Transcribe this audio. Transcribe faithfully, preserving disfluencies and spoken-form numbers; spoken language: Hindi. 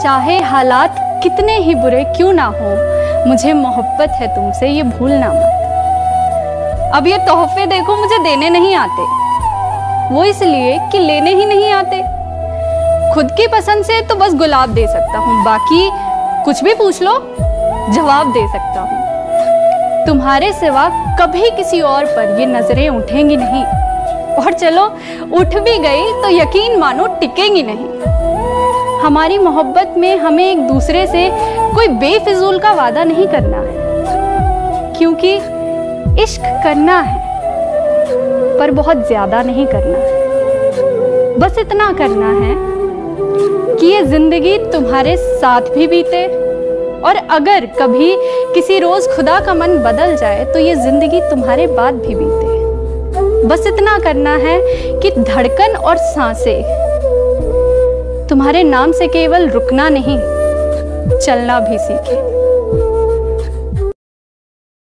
चाहे हालात कितने ही बुरे क्यों ना हो, मुझे मोहब्बत है तुमसे ये भूलना मत। अब ये तोहफे देखो मुझे देने नहीं आते, वो इसलिए कि लेने ही नहीं आते। खुद की पसंद से तो बस गुलाब दे सकता हूँ, बाकी कुछ भी पूछ लो जवाब दे सकता हूँ। तुम्हारे सिवा कभी किसी और पर ये नजरें उठेंगी नहीं, और चलो उठ भी गई तो यकीन मानो टिकेंगी नहीं। हमारी मोहब्बत में हमें एक दूसरे से कोई बेफिजूल का वादा नहीं करना है, क्योंकि इश्क करना है पर बहुत ज्यादा नहीं करना है। बस इतना करना है कि ये जिंदगी तुम्हारे साथ भी बीते, और अगर कभी किसी रोज खुदा का मन बदल जाए तो ये जिंदगी तुम्हारे बाद भी बीते। बस इतना करना है कि धड़कन और सांसें तुम्हारे नाम से केवल रुकना नहीं, चलना भी सीखे।